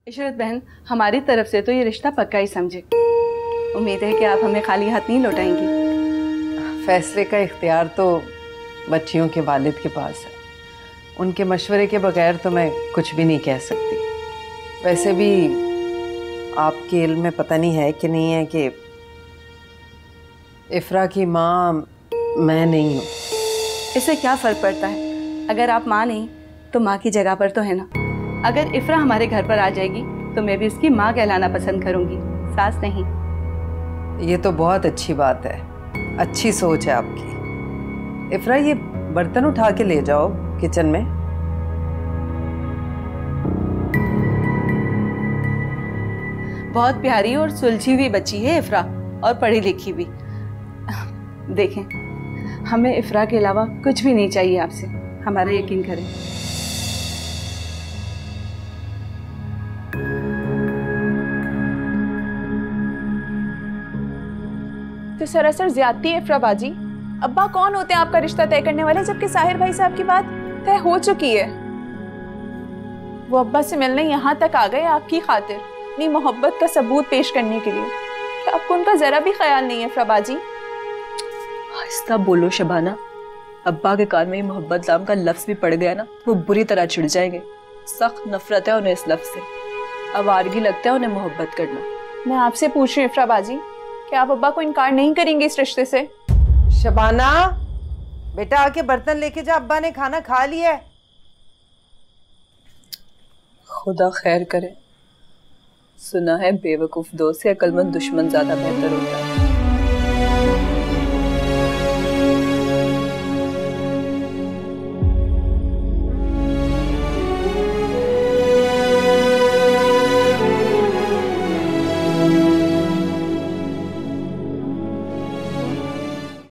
इशरत बहन, हमारी तरफ से तो ये रिश्ता पक्का ही समझे। उम्मीद है कि आप हमें खाली हाथ नहीं लौटाएंगी। फैसले का इख्तियार तो बच्चियों के वालिद के पास है। उनके मशवरे के बगैर तो मैं कुछ भी नहीं कह सकती। वैसे भी आपके इल्म में पता नहीं है कि नहीं है कि इफ्रा की माँ मैं नहीं हूँ। इससे क्या फ़र्क पड़ता है? अगर आप माँ नहीं तो माँ की जगह पर तो है ना। अगर इफ्रा हमारे घर पर आ जाएगी तो मैं भी उसकी माँ कहलाना पसंद करूँगी, सास नहीं। ये तो बहुत अच्छी बात है, अच्छी सोच है आपकी। इफ्रा, ये बर्तन उठा के ले जाओ किचन में। बहुत प्यारी और सुलझी हुई बच्ची है इफ्रा, और पढ़ी लिखी भी। देखें, हमें इफ्रा के अलावा कुछ भी नहीं चाहिए आपसे, हमारा यकीन करें। तो सरासर ज्यादती है इफ्रा बाजी। अब्बा कौन होते हैं आपका रिश्ता तय करने वाले, जबकि साहिर भाई साहब की बात तय हो चुकी है। वो अब्बा से मिलने यहाँ तक आ गए आपकी खातिर, अपनी मोहब्बत का सबूत पेश करने के लिए। क्या आपको उनका जरा भी ख्याल नहीं है इफ्रा बाजी? आहिस्ता बोलो शबाना, अब्बा के कान में मोहब्बत नाम का लफ्ज भी पड़ गया ना, वो बुरी तरह चिढ़ जाएंगे। सख्त नफरत है उन्हें इस लफ्ज से, आवारगी लगता है उन्हें मोहब्बत करना। मैं आपसे पूछ रही हूँ इफ्रा बाजी, क्या आप अब्बा को इनकार नहीं करेंगे इस रिश्ते से? शबाना बेटा, आके बर्तन लेके जा, अब्बा ने खाना खा लिया है। खुदा खैर करे, सुना है बेवकूफ दोस्त से अक्लमंद दुश्मन ज्यादा बेहतर होता है।